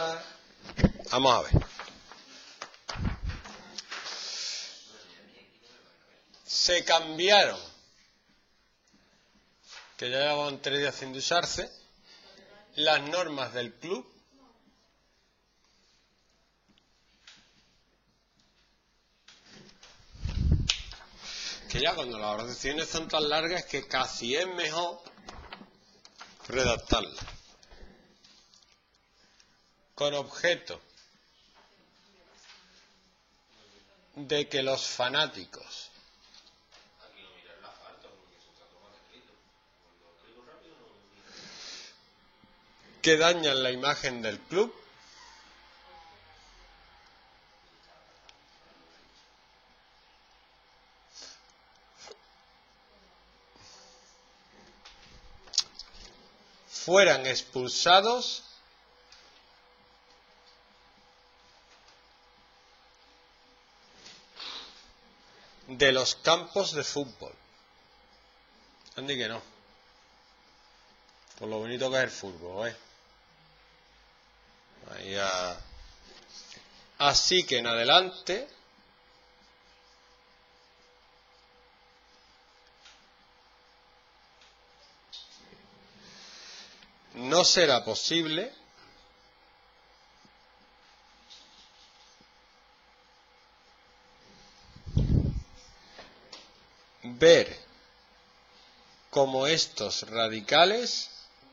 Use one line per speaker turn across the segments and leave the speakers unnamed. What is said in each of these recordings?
Vamos a ver. Se cambiaron, que ya llevaban 3 días sin usarse, las normas del club que ya cuando las oraciones son tan largas que casi es mejor redactarlas. Con objeto de que los fanáticos que dañan la imagen del club fueran expulsados de los campos de fútbol. Andy, que no. Por lo bonito que es el fútbol, ¿eh? Ahí a... Así que en adelante no será posible ver cómo estos radicales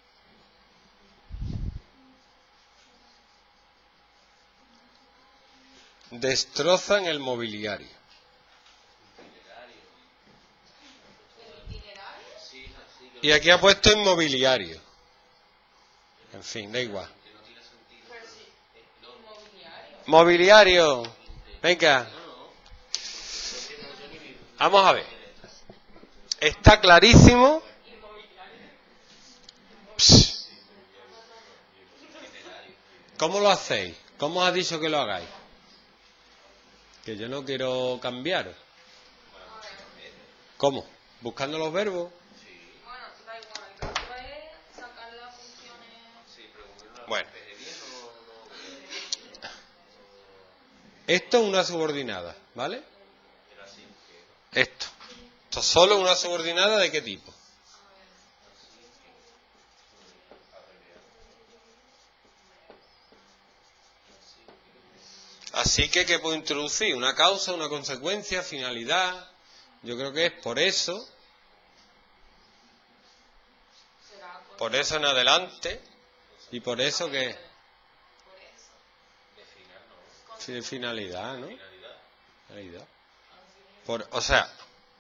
destrozan el mobiliario. Y aquí ha puesto inmobiliario. En fin, da igual. Mobiliario. Venga. Vamos a ver. Está clarísimo. Psst. ¿Cómo lo hacéis? ¿Cómo os ha dicho que lo hagáis? Que yo no quiero cambiar. ¿Cómo? ¿Buscando los verbos? Bueno. Esto es una subordinada, ¿vale? Esto es solo una subordinada ¿de qué tipo? Así que, ¿qué puedo introducir? Una causa, una consecuencia, finalidad. Yo creo que es por eso en adelante, y por eso que de finalidad, ¿no? Finalidad. O sea,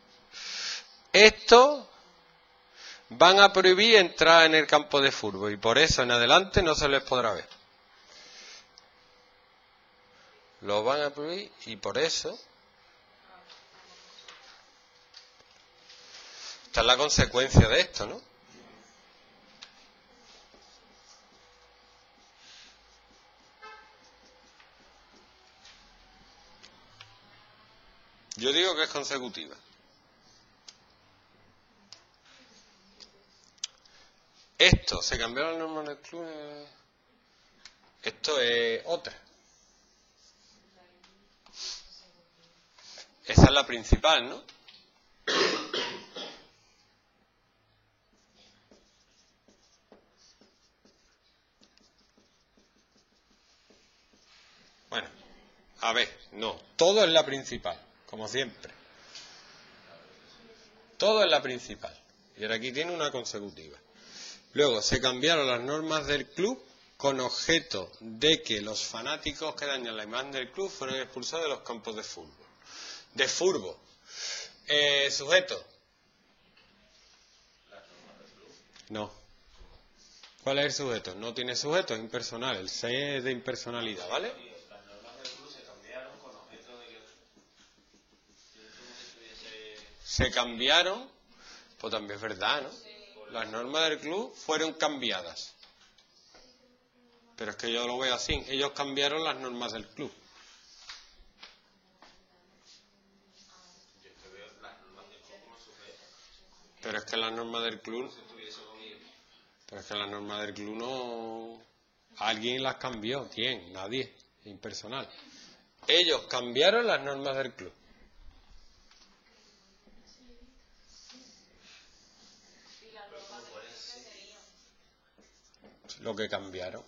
estos van a prohibir entrar en el campo de fútbol y por eso en adelante no se les podrá ver. Lo van a prohibir y por eso esta es la consecuencia de esto, ¿no? Yo digo que es consecutiva. Esto, se cambió la norma del club. Esto es otra. Esa es la principal, ¿no? Bueno, a ver, no, todo es la principal, como siempre. Todo es la principal. Y ahora aquí tiene una consecutiva. Luego, se cambiaron las normas del club con objeto de que los fanáticos que dañan la imagen del club fueran expulsados de los campos de fútbol. De fútbol. Sujeto. No. ¿Cuál es el sujeto? No tiene sujeto, es impersonal. El 6 es de impersonalidad, ¿vale?
Las normas del club se cambiaron con objeto de que
se cambiaron, pues también es verdad, ¿no? Las normas del club fueron cambiadas. Pero es que yo lo veo así. Ellos cambiaron las normas del club. Pero es que las normas del club... Pero es que las normas del club no... Alguien las cambió. ¿Quién? Nadie. Impersonal. Ellos cambiaron las normas del club. Lo que cambiaron.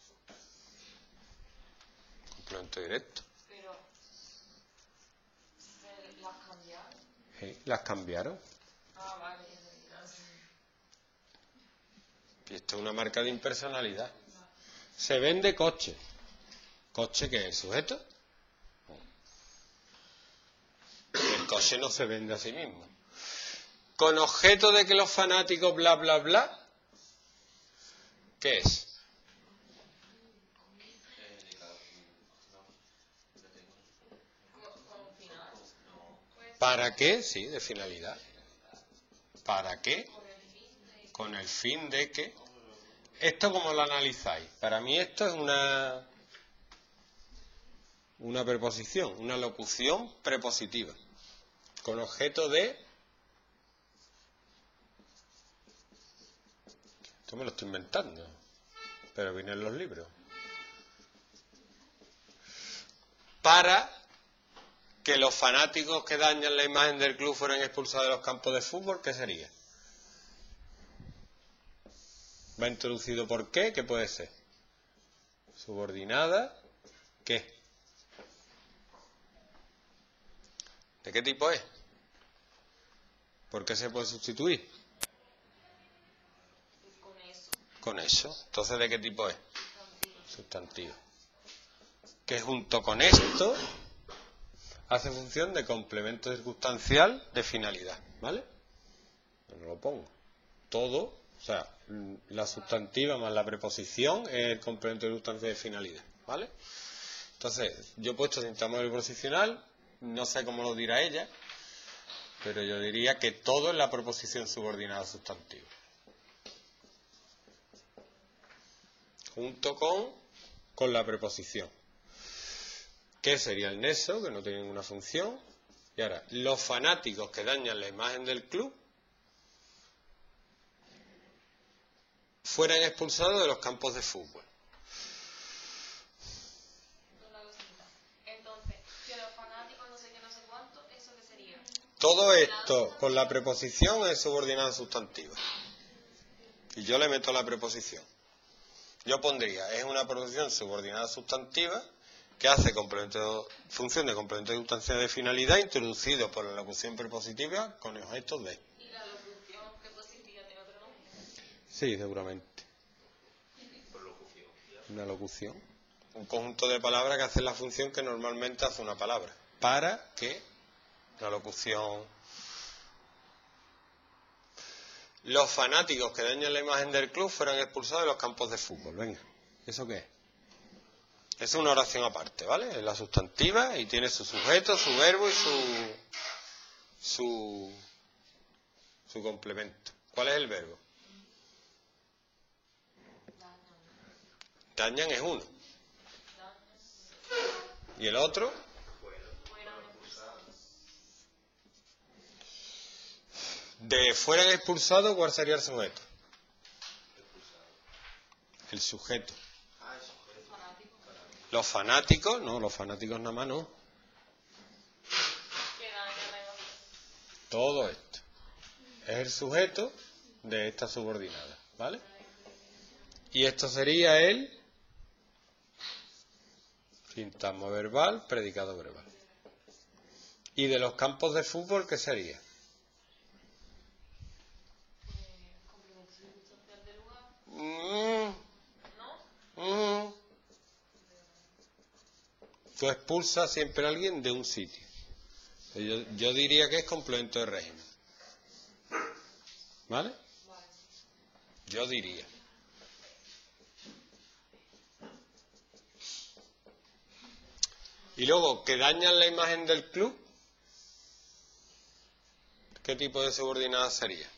Complemento directo.
Pero, ¿las cambiaron?
Sí, las cambiaron.
Ah, vale.
Y esto es una marca de impersonalidad. Se vende coche. ¿Coche qué es? ¿Sujeto? El coche no se vende a sí mismo. Con objeto de que los fanáticos bla bla bla. ¿Qué es? ¿Para qué? Sí, de finalidad. ¿Para qué? Con el fin de que... ¿Esto cómo lo analizáis? Para mí esto es una preposición, una locución prepositiva. Con objeto de... Esto me lo estoy inventando, pero viene en los libros. Para que los fanáticos que dañan la imagen del club fueran expulsados de los campos de fútbol, ¿qué sería? Va introducido por qué, ¿qué puede ser? Subordinada, ¿qué? ¿De qué tipo es? ¿Por qué se puede sustituir?
Con eso.
Con eso. Entonces, ¿de qué tipo es? Sustantivo. Que junto con esto hace función de complemento circunstancial de finalidad, ¿vale? No lo pongo. Todo, o sea, la sustantiva más la preposición es el complemento circunstancial de finalidad, ¿vale? Entonces, yo he puesto sintagma preposicional, no sé cómo lo dirá ella, pero yo diría que todo es la preposición subordinada sustantiva. Junto con la preposición. ¿Qué sería el nexo? Que no tiene ninguna función. Y ahora, los fanáticos que dañan la imagen del club fueran expulsados de los campos de fútbol.
Entonces, que los fanáticos no sé qué, no sé cuánto, ¿eso qué sería?
Todo esto con la preposición es subordinada sustantiva. Y yo le meto la preposición. Yo pondría, es una preposición subordinada sustantiva que hace función de complemento circunstancial de finalidad introducido por la locución prepositiva con objetos de.
¿Y la locución prepositiva tiene otro nombre?
Sí, seguramente. Una locución. Un conjunto de palabras que hacen la función que normalmente hace una palabra. Para que la locución... Los fanáticos que dañan la imagen del club fueran expulsados de los campos de fútbol. Venga, ¿eso qué es? Es una oración aparte, ¿vale? Es la sustantiva y tiene su sujeto, su verbo y su complemento. ¿Cuál es el verbo? Dañan es uno. ¿Y el otro? De fueran expulsados, ¿cuál sería el sujeto? El sujeto. Los fanáticos, no, los fanáticos nada más no. Todo esto es el sujeto de esta subordinada, ¿vale? Y esto sería el sintagma verbal, predicado verbal. ¿Y de los campos de fútbol qué sería?
Complemento circunstancial del lugar. ¿No?
Tú expulsas siempre a alguien de un sitio. Yo diría que es complemento de régimen. ¿Vale? Yo diría. Y luego, que dañan la imagen del club, ¿qué tipo de subordinada sería?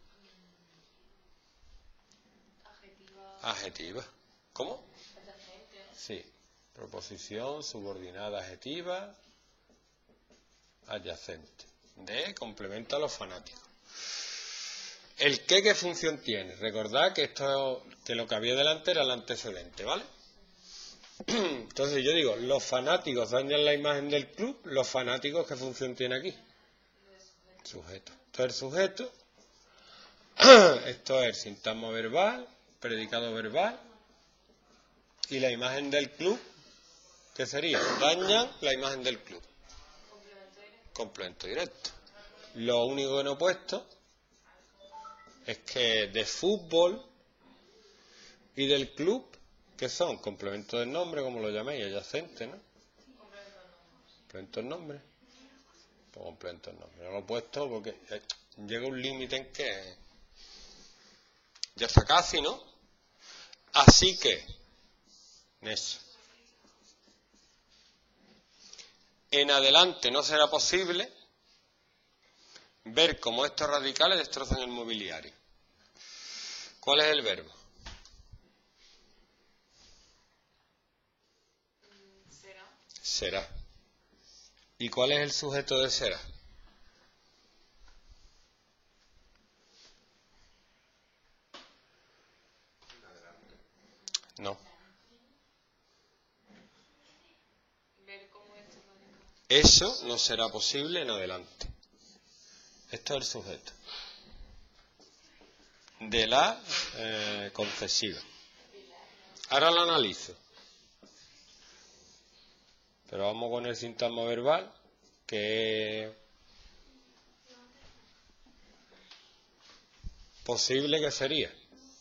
Adjetiva. ¿Cómo? Sí. Proposición subordinada adjetiva adyacente. De complemento a los fanáticos. ¿El qué función tiene? Recordad que que lo que había delante era el antecedente, ¿vale? Entonces yo digo, los fanáticos dañan la imagen del club, los fanáticos, ¿qué función tiene aquí? Sujeto. Esto es el sujeto, esto es el sintagma verbal, predicado verbal, y la imagen del club, ¿qué sería? Dañan la imagen del club. Complemento directo. Lo único que no he puesto es que de fútbol y del club, ¿qué son? Complemento del nombre, como lo llaméis, adyacente, ¿no? Complemento del nombre. Pues complemento del nombre. No lo he puesto porque llega un límite en que ya está casi, ¿no? Así que, eso. En adelante no será posible ver cómo estos radicales destrozan el mobiliario. ¿Cuál es el verbo? Será. ¿Y cuál es el sujeto de será? No. Eso no será posible en adelante. Esto es el sujeto de la concesiva. Ahora lo analizo. Pero vamos con el sintagma verbal, que es posible que sería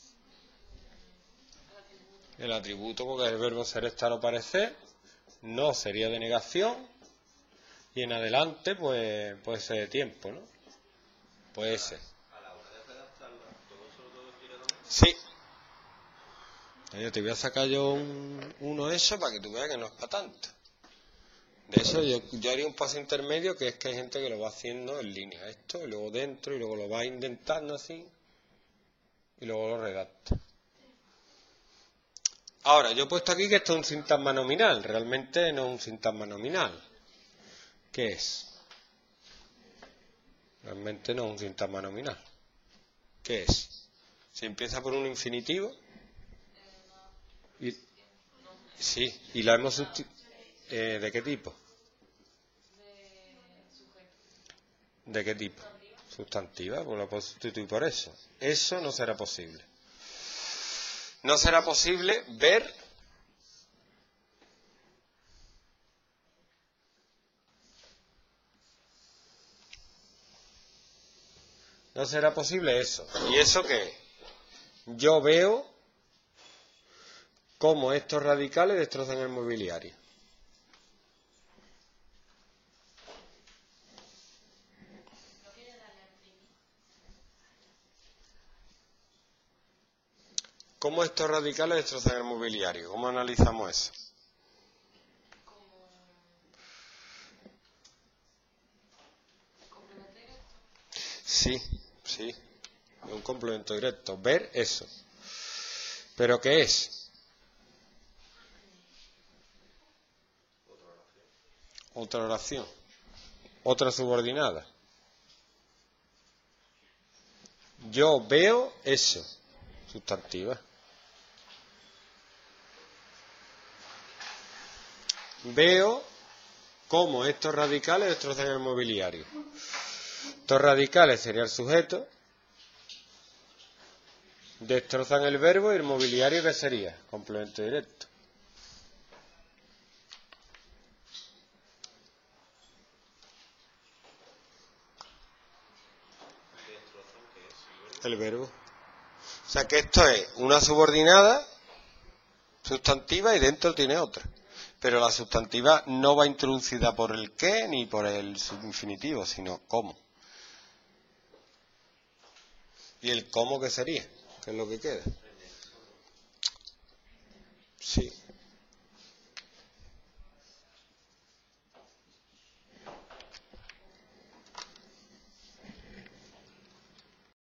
el atributo, porque el verbo ser, estar o parecer, no sería de negación, y en adelante pues puede ser de tiempo, ¿no? Puede ser.
A la hora de redactarla, todo eso lo tengo que ir a tomar.
Sí. Te voy a sacar yo uno de esos para que tú veas que no es para tanto. De eso yo haría un paso intermedio, que es que hay gente que lo va haciendo en línea, esto, y luego dentro, y luego lo va indentando así, y luego lo redacta. Ahora, yo he puesto aquí que esto es un sintagma nominal, realmente no es un sintagma nominal. ¿Qué es? Realmente no es un sintagma nominal. ¿Qué es? Se empieza por un infinitivo. Sí, y la hemos sustituido. ¿De qué tipo? ¿De qué tipo? Sustantiva, pues la puedo sustituir por eso. Eso no será posible. No será posible ver no será posible eso. ¿Y eso qué es? Yo veo cómo estos radicales destrozan el mobiliario. ¿Cómo estos radicales destrozan el mobiliario? ¿Cómo analizamos eso? Sí, sí, es un complemento directo. Ver eso. ¿Pero qué es? Otra oración. Otra subordinada. Yo veo eso. Sustantiva. Veo cómo estos radicales destrozan el mobiliario. Estos radicales sería el sujeto. Destrozan el verbo y el mobiliario, ¿qué sería? Complemento directo. El verbo. O sea que esto es una subordinada sustantiva y dentro tiene otra. Pero la sustantiva no va introducida por el qué ni por el subinfinitivo, sino cómo. ¿Y el cómo qué sería? ¿Qué es lo que queda? Sí.